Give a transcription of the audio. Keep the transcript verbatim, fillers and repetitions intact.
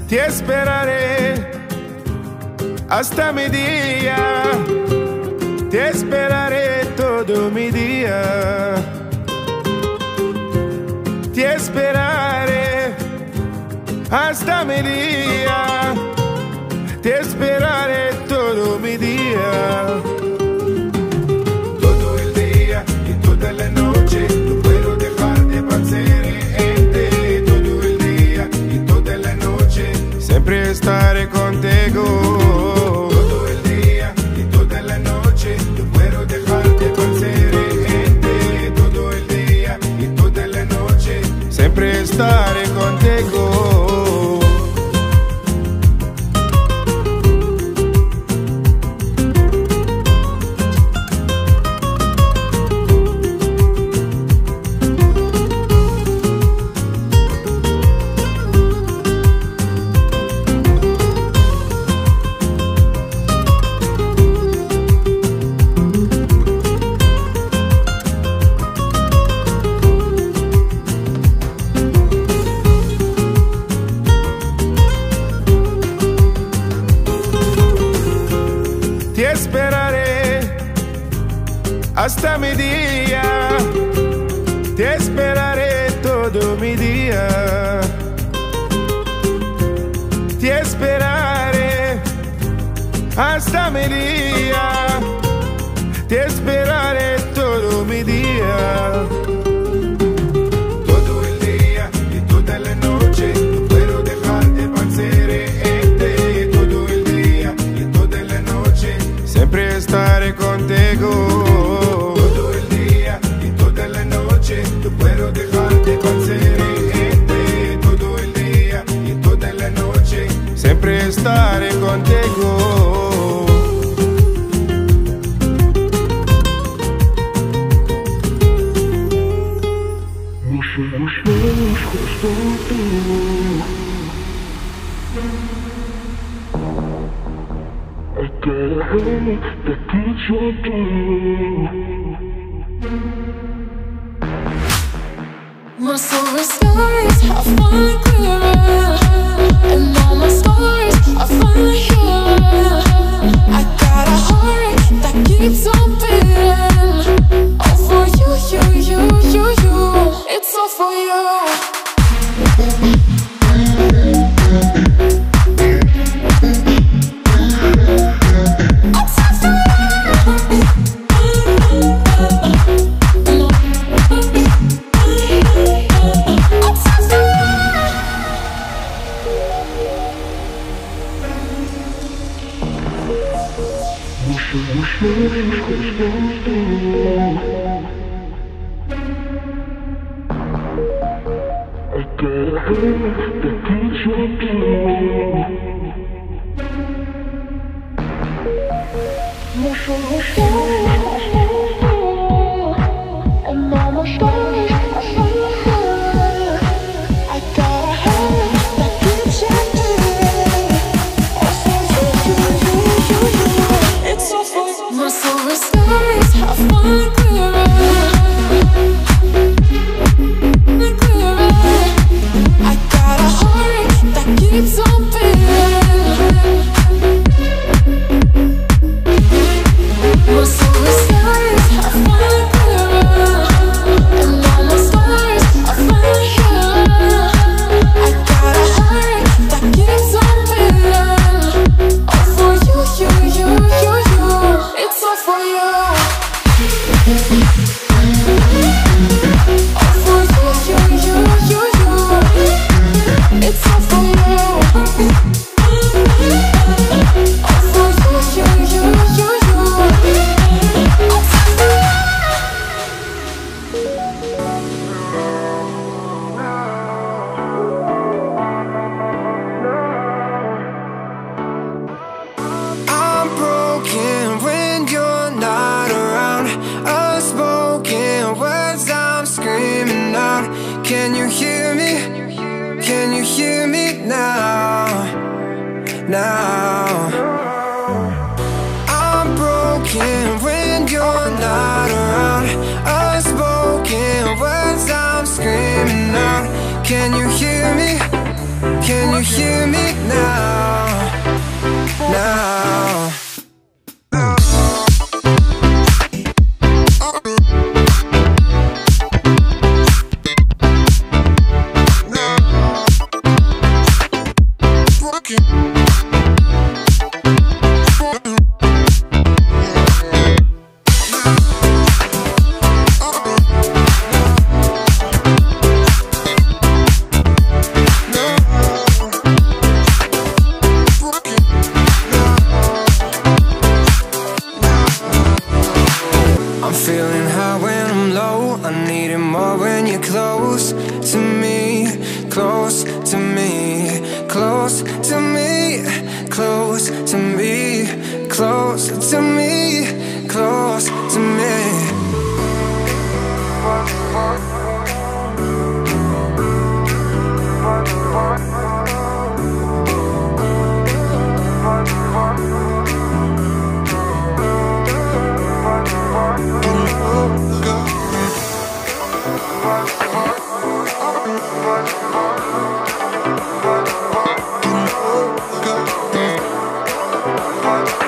Te esperaré hasta mi día, te esperaré todo mi día, te esperaré hasta mi día, te esperaré todo mi día. Todo el día y toda la noche no puedo dejar de pensar en ti. Todo el día y toda la noche siempre estaré contigo. Todo el día y toda la noche no puedo dejar de pensar en ti. Todo el día y toda la noche siempre estaré contigo. Te esperaré hasta mi día, te esperaré todo mi día, te esperaré hasta mi día, te esperaré todo mi día. Todo el día y toda la noche no puedo dejar de pensar en ti. Todo el día y toda la noche siempre estaré contigo. Todo el día y toda la noche no puedo dejar de pensar en ti. Todo el día y toda la noche siempre estaré contigo. My silver skies are finally clearer, and all my scars are finally healing. I got a heart that keeps on beating. All for you, you, you, you, you. It's all for you. My silver skies are finally clearer, clearer. I got a heart that keeps on beating. My silver skies are finally clearer, and all my scars are finally healing. I got a heart that keeps on beating. All for you, you, you, you, you. It's all for you. All for you, you, you, you, you. It's all for you. All for you, you, you, you, you. All for you. I'm broken when you're not around. Unspoken words I'm screaming out. Can you hear me? Can you hear me now? Now I'm broken when you're not around. Unspoken words I'm screaming out. Can you hear me? Can you hear me now? Now. I'm feeling high when I'm low. I need it more when you're close to me, close to me, close to me, close to me, close to me, close to me. What?